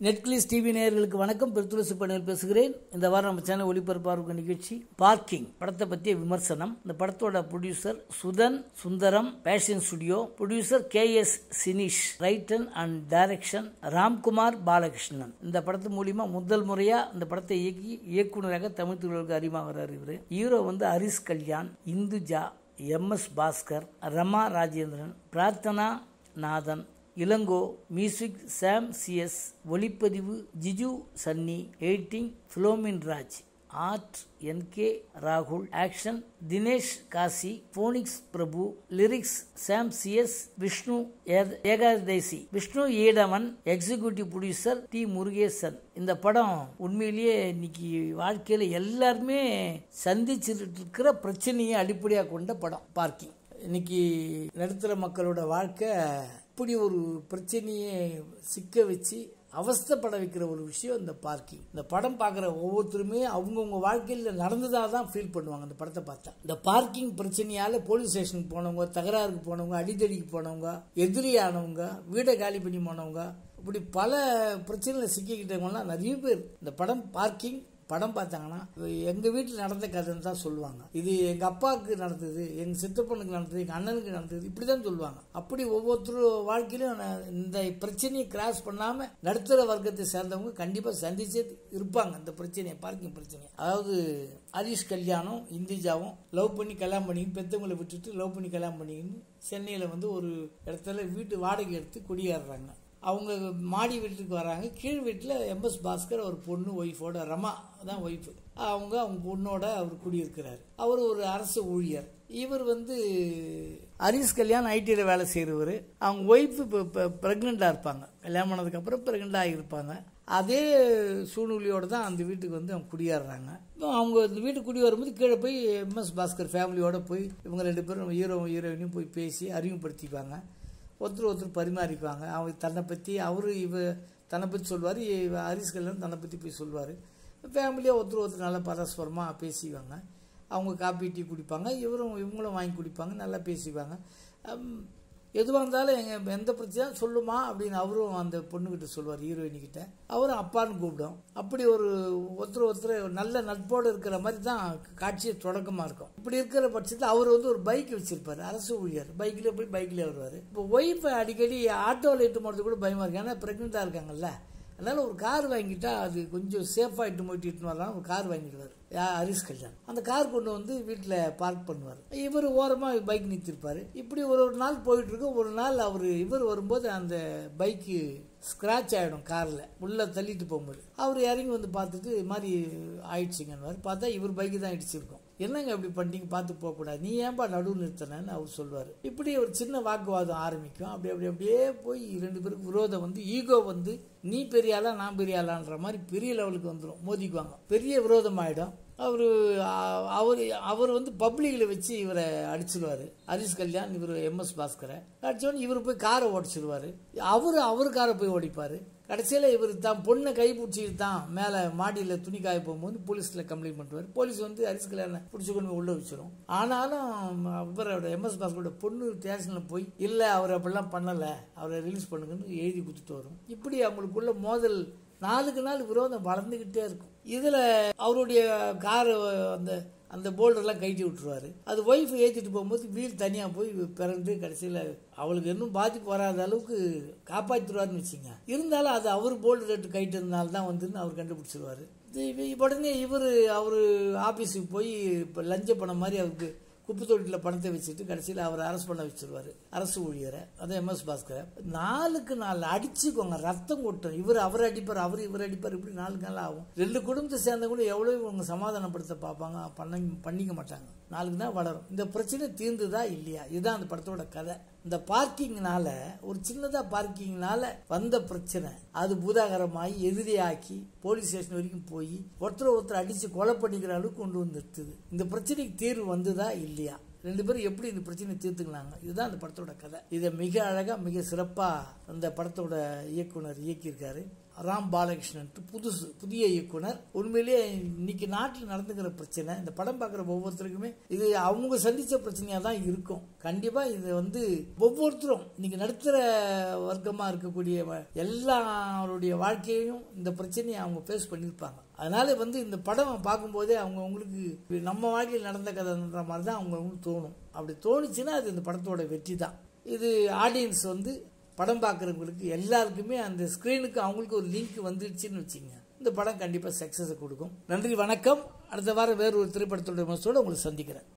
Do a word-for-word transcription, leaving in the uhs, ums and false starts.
நெட்கிளிஸ் TV நேயர்களுக்கு வணக்கம். பெருத்துளசி பண்ணையில் பேசுகிறேன். இந்த வாரம் நம்ம சேனல் ஒளிபரப்பாக நிகழ்ச்சி பார்க்கிங் படத்தை பற்றிய விமர்சனம். இந்த படத்தோட producer Sudhan Sundaram, Passion Studio. Producer K S Sinish, written and direction Ramkumar Balakrishnan. இந்த படத்து மூலியமா முதல் முறையா இந்த படத்தை இயக்கி இயக்குநராக தமிழ் துறைகளுக்கு அறிமுகமாகிறார் இவர். ஹீரோ வந்து Harish Kalyan, Induja, M S Bhaskar, Rama Rajendran, Prarthana Nathan, Ilango. Music Sam CS. ஒளிப்பதிவு Jiju Sunny. Editing Philomin Raj. Art N K ராகுல். Action Dinesh Kasi, Phoenix Prabhu. Lyrics Sam CS, Vishnu Ekadesi, Vishnu Edavan. Executive producer T Murugesan. இந்த படம் உண்மையிலேயே இன்னைக்கு வாழ்க்கையில எல்லாருமே சந்திச்சுட்டு இருக்கிற பிரச்சனையை அடிப்படையாக கொண்ட படம் பார்க்கிங். இன்னைக்கு நடுத்தர மக்களோட வாழ்க்கை இப்படி ஒரு பிரச்சனையை சிக்க வச்சு அவஸ்தைப்பட வைக்கிற ஒரு விஷயம் இந்த பார்க்கிங். இந்த படம் பார்க்குற ஒவ்வொருத்தருமே அவங்கவுங்க வாழ்க்கையில் நடந்ததாக தான் ஃபீல் பண்ணுவாங்க இந்த படத்தை பார்த்தா. இந்த பார்க்கிங் பிரச்சனையால் போலீஸ் ஸ்டேஷனுக்கு போனவங்க, தகராறுக்கு போனவங்க, அடிதடிக்கு போனவங்க, எதிரியானவங்க, வீடை காலி பண்ணி போனவங்க, இப்படி பல பிரச்சனைகளை சிக்கிக்கிட்டவங்கலாம் நிறைய பேர் இந்த படம் பார்க்கிங் படம் பார்த்தாங்கன்னா எங்க வீட்டில் நடந்த கதைன்னு தான் சொல்லுவாங்க. இது எங்க அப்பாவுக்கு நடந்தது, எங்க சித்தப்பனுக்கு நடந்தது, எங்க அண்ணனுக்கு நடந்தது, இப்படிதான் சொல்லுவாங்க. அப்படி ஒவ்வொருத்தரும் வாழ்க்கையிலும் இந்த பிரச்சனையை கிராஸ் பண்ணாம நடுத்தர வர்க்கத்தை சேர்ந்தவங்க கண்டிப்பா சந்திச்சே இருப்பாங்க இந்த பிரச்சனையை, பார்க்கிங் பிரச்சனை. அதாவது ஹரிஷ் கல்யாணம் இந்துஜாவும் லவ் பண்ணி கல்யாணம் பண்ணிக்கின்னு பெத்தவங்களை விட்டுட்டு லவ் பண்ணி கல்யாணம் பண்ணிக்கின்னு சென்னையில வந்து ஒரு இடத்துல வீட்டு வாடகை எடுத்து குடியேறாங்க. அவங்க மாடி வீட்டுக்கு வராங்க. கீழ் வீட்டில் எம் எஸ் பாஸ்கர் ஒரு பொண்ணு ஒய்ஃபோட, ரமா தான் ஒய்ஃபு, அவங்க அவங்க பொண்ணோட அவர் குடியிருக்கிறார். அவர் ஒரு அரசு ஊழியர். இவர் வந்து ஹரிஷ் கல்யாண் ஐடியில் வேலை செய்கிறவர். அவங்க ஒய்ஃபு இப்போ ப்ரெக்னெண்ட்டாக இருப்பாங்க. கல்யாணம் பண்ணதுக்கப்புறம் ப்ரெக்னெண்ட்டாக ஆகியிருப்பாங்க. அதே சூழ்நிலையோடு தான் அந்த வீட்டுக்கு வந்து அவங்க குடியேறாங்க. அவங்க இந்த வீட்டுக்கு குடி வரும்போது கீழே போய் எம் எஸ் பாஸ்கர் ஃபேமிலியோடு போய் இவங்க ரெண்டு பேரும் ஹீரோ ஹீரோயினையும் போய் பேசி அறிமுகப்படுத்திப்பாங்க. ஒருத்தர் ஒருத்தர் பரிமாறிக்குவாங்க. அவங்க தன்னை பற்றி, அவரு இவ தன்னை பற்றி சொல்லுவார், ஹரிஷ் கல்யாணம் தன்னை பற்றி போய் சொல்லுவார். ஃபேமிலியாக ஒருத்தர் ஒருத்தர் நல்லா பரஸ்பரமாக பேசிக்குவாங்க. அவங்க காப்பி டீ குடிப்பாங்க, இவரும் இவங்களும் வாங்கி குடிப்பாங்க, நல்லா பேசிக்குவாங்க. எதுவாக இருந்தாலும் எங்கள் எந்த பிரச்சனையும் சொல்லுமா அப்படின்னு அவரும் அந்த பொண்ணுக்கிட்ட சொல்லுவார், ஹீரோயினிக்கிட்ட. அவரும் அப்பான்னு கூப்பிடும். அப்படி ஒரு ஒருத்தர் ஒருத்தர் நல்ல நட்போடு இருக்கிற மாதிரி தான் காட்சியை தொடக்கமாக இருக்கும். இப்படி இருக்கிற பட்சத்தில் அவர் வந்து ஒரு பைக் வச்சிருப்பார், அரசு ஊழியர். பைக்கில் போய் பைக்கில் வருவார். இப்போ ஒய்ஃபை அடிக்கடி ஆட்டோவில் இட்டு போகிறது கூட பயமாக இருக்கு, ஏன்னா ப்ரெக்னெண்ட்டாக இருக்காங்கல்ல. அதனால ஒரு கார் வாங்கிட்டா அது கொஞ்சம் சேஃபாக இட்டு போயிட்டு இட்டுன்னு வரலாம். ஒரு கார் வாங்கிடுவார் ஹரிஷ் கல்யாண். அந்த கார் கொண்டு வந்து வீட்டில் பார்க் பண்ணுவார். இவர் ஓரமாக பைக் நிறுத்திருப்பார். இப்படி ஒரு ஒரு நாள் போயிட்டு இருக்கும். ஒரு நாள் அவர் இவர் வரும்போது அந்த பைக்கு ஸ்கிராச் ஆகிடும் காரில், உள்ள தள்ளிட்டு போகும்போது. அவர் இறங்கி வந்து பார்த்துட்டு இது மாதிரி ஆயிடுச்சுங்கன்னு பார்த்தா இவர் பைக்கு தான் இடிச்சிருக்கும். என்னங்க அப்படி பண்ணிங்க, பார்த்து போகக்கூடாது, நீ ஏன்பா நடுவு நிறுத்தினு அவர் சொல்லுவார். இப்படி ஒரு சின்ன வாக்குவாதம் ஆரம்பிக்கும். அப்படி அப்படி அப்படியே போய் ரெண்டு பேருக்கு விரோதம் வந்து ஈகோ வந்து நீ பெரிய ஆளா நான் பெரிய ஆளான்ற மாதிரி பெரிய லெவலுக்கு வந்துடும், மோதிக்குவாங்க. பெரிய விரோதம் ஆகிடும். அவர் அவர் அவர் வந்து பப்ளிக்கில் வச்சு இவரை அடிச்சிடுவார். ஹரிஷ் கல்யாண் இவர் எம் எஸ் பாஸ்கரை அடிச்சோன்னு இவர் போய் காரை ஓடிச்சிடுவார். அவர் அவர் காரை போய் ஓடிப்பார். கடைசியில் இவர் தான் பொண்ணை கைப்பிடிச்சிட்டு தான் மேலே மாடியில் துணி காய போகும்போது போலீஸில் கம்ப்ளைண்ட் பண்ணுவார். போலீஸ் வந்து ஹரிஷ் கல்யாணை பிடிச்சி கொண்டு உள்ளே வச்சிடும். ஆனாலும் இவரோட எம் எஸ் பாஸ்கரோட பொண்ணு ஸ்டேஷனில் போய் இல்லை அவர் அப்படிலாம் பண்ணலை, அவரை ரிலீஸ் பண்ணுங்கன்னு எழுதி கொடுத்துட்டு வரும். இப்படி அவங்களுக்குள்ள மோதல் நாளுக்கு நாள் விரோதம் வளர்ந்துகிட்டே இருக்கும். இதுல அவருடைய கார் அந்த அந்த போல்டர்லாம் கழட்டி விட்டுருவாரு. அது ஒய்ஃப் ஏற்றிட்டு போகும்போது வீல் தனியா போய் பிறந்து கடைசியில் அவளுக்கு இன்னும் பாதிப்பு வராத அளவுக்கு காப்பாற்றிடுவாருன்னு வச்சுங்க. இருந்தாலும் அது அவர் போல்டர் ரேட்டு கைட்டு இருந்தால்தான் தான் வந்து அவர் கண்டுபிடிச்சிருவாரு. உடனே இவர் அவரு ஆபீஸுக்கு போய் இப்போ லஞ்ச பணம் மாதிரி அவருக்கு குப்பை தொட்டியில் பணத்தை வச்சுட்டு கடைசியில் அவரை அரெஸ்ட் பண்ண வச்சிருவாரு, அரசு ஊழியரை. அதான் எம் எஸ் பாஸ்கர். நாளுக்கு நாள் அடிச்சுக்கோங்க, ரத்தம் கொட்டும். இவர் அவர் அடிப்பார், அவர் இவர் அடிப்பார். இப்படி நாளுக்கு நாள் ஆகும். ரெண்டு குடும்பத்தை சேர்ந்த கூட எவ்வளோ இவங்க சமாதானப்படுத்த பார்ப்பாங்க, பண்ண பண்ணிக்க மாட்டாங்க. நாளுக்கு தான் வளரும். இந்த பிரச்சனை தீர்ந்துதா இல்லையா, இதுதான் அந்த படத்தோட கதை. இந்த பார்க்கிங்னால, ஒரு சின்னதா பார்க்கிங்னால வந்த பிரச்சனை அது பூதாகரமாகி எதிரியாக்கி போலீஸ் ஸ்டேஷன் வரைக்கும் போய் ஒருத்தர் ஒருத்தர் அடிச்சு கொலை பண்ணிக்கிற அளவுக்கு கொண்டு வந்து நிறுத்துது. இந்த பிரச்சனைக்கு தீர்வு வந்ததா இல்லையா, ரெண்டு பேரும் எப்படி இந்த பிரச்சனை தீர்த்துக்கலாங்க, இதுதான் அந்த படத்தோட கதை. இதை மிக அழகா மிக சிறப்பா அந்த படத்தோட இயக்குனர் இயக்கியிருக்காரு. ராம் பாலகிருஷ்ணன் புதுசு புதிய இயக்குனர். உண்மையிலேயே இன்னைக்கு நாட்டில் நடந்துக்கிற பிரச்சனை இந்த படம் பார்க்குற ஒவ்வொருத்தருக்குமே இது அவங்க சந்திச்ச பிரச்சனையா தான் இருக்கும். கண்டிப்பா இது வந்து ஒவ்வொருத்தரும் இன்னைக்கு நடுத்தர வர்க்கமா இருக்கக்கூடிய எல்லாருடைய வாழ்க்கையையும் இந்த பிரச்சனையை அவங்க ஃபேஸ் பண்ணியிருப்பாங்க. அதனால வந்து இந்த படம் பார்க்கும்போதே அவங்க அவங்களுக்கு நம்ம வாழ்க்கையில் நடந்த கதைன்ற மாதிரி தான் அவங்களுக்கு தோணும். அப்படி தோணுச்சுன்னா அது இந்த படத்தோட வெற்றி தான். இது ஆடியன்ஸ் வந்து படம் பார்க்குறவங்களுக்கு எல்லாருக்குமே அந்த ஸ்க்ரீனுக்கு அவங்களுக்கு ஒரு லிங்க் வந்துடுச்சுன்னு வச்சுங்க, இந்த படம் கண்டிப்பாக சக்ஸஸை கொடுக்கும். நன்றி, வணக்கம். அடுத்த வாரம் வேறு ஒரு திரைப்படத்தோட விமர்சனத்தோடு உங்களை சந்திக்கிறேன்.